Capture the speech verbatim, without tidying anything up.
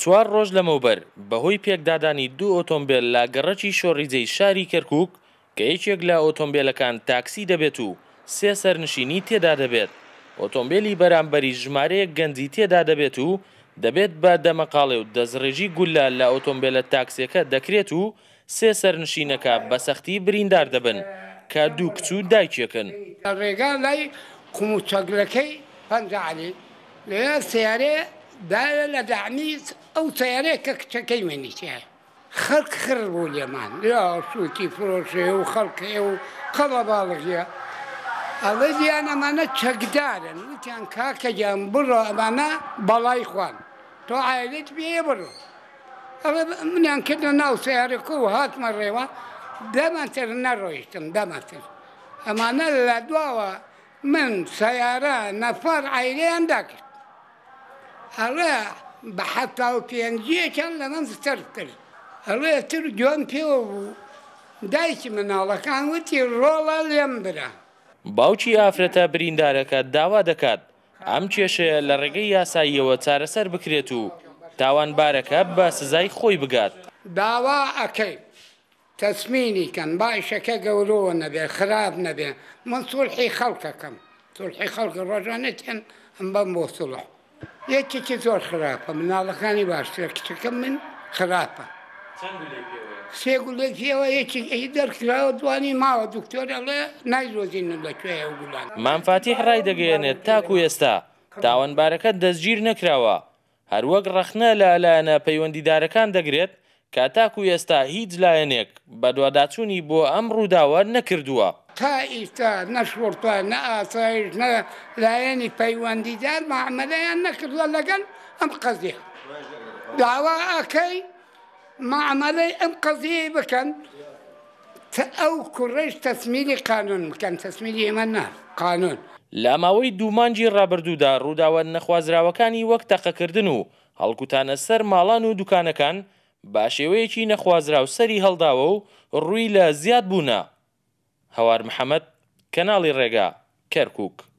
چوار ڕۆژ لەمەوبەر بەهۆی پێکدادانی دوو ئۆتۆمبیل لە گەڕەکی شۆڕیجەی شاری کەرکووک کە یەکێک لە ئۆتۆمبیلەکان تاکسی دەبێت و سێ سەرنشینی تێدا دەبێت. ئۆتۆمبیلی بەرامبەری ژمارەیەک گەنجی تێدا دەبێت و دەبێت بە دەمەقاڵێ و دەستڕێژی گولە لە ئۆتۆمبیلە تاکسیەکە دەکرێت و سێ سەرنشینەکە بەسەختی بریندار دەبن کە دوو کچ و دایکێکن. ڕێگا لای قومچەگلەکەی پەنجعلی لێ سیارێ دایە لە داعمیز ئەو سیارەیە کە کچەکەی منیچە خەڵک خڕ بوو لێمان یا سووکی فرۆشێ و خەڵکێ و قەڵە باڵغیە ئەڵێ دییان ئەمانە چەکدارن وتیان کاکە گیان بڕۆ ئەمانە بەڵای خوان تۆ عایلێت بێ بڕۆ ئەڵێ منیان کردە ناو سیارەکە و هاتمە ڕێوە دەمەتر نەڕۆیشتم دەمەتر ئەمانە لە دواوە من سیارە نەفەر عایلەیان داکرد ئەڵێ بە حەتا و پێنجیەکان لە من ستەرتر ئەڵێ تر گوێم پێوە بوو دایکی مناڵەکان وتی ڕۆڵە لێم برا. باوکی ئافرەتە بریندارەکە داوا دەکات ئەم کێشەیە لە ڕێگەی یاساییەوە چارەسەر بکرێت و تاوانبارەکە بە سزای خۆی بگات. داوا ئەکەی تەسمینی کەن باشەکە گەورەوە نەبێ خراپ نەبێ من سوڵحی خەڵکەکەم سوڵحی خەڵکە ڕۆژانەتیان ئەم بەم بۆ سوڵح یەکێکی زۆر خراپە مناڵەکانی باشترە کچەکەم من خراپە سێ گوڵی پێوە یەکی دەرکراوە دوانی ماوە دکتۆر ئەڵێ نایدۆزینم لەکوێیە و گوڵان. مامفاتیح ڕای دەگەیەنێت تاکو ئێستا تاوانبارەکە دەستگیر نەکراوە هەروەک ڕەخنە لە لایەنە پەیوەندیدارەکان دەگرێت کە تاکو ئێستا هیچ لایەنێک بە دوواداچوونی بۆ ئەم ڕووداوە نەکردووە. تا ئیستا نەشوڕتە نە ئاسایش نە لایەنی پەیوەندیدار مەعامەلەیان نەکردووە لەگەڵ ئەم قەزیە داوا ئەکەی مەعامەلەی ئەم قەزیەی بکەن ئەو کوڕەش تەسمیلی قانون بکەن تەسمیلی ئێمە نا قانون. لە ماوەی دوو مانگی ڕابردوودا ڕووداوە نەخوازراوەکانی وەک تەقەکردن و هەڵکوتانە سەر ماڵان و دوکانەکان با شێوەیەکی نەخوازراو سەری هەڵداوە و ڕووی لە زیاد بوونە. هەوار محەممەد کەناڵی ڕێگا کەرکووک.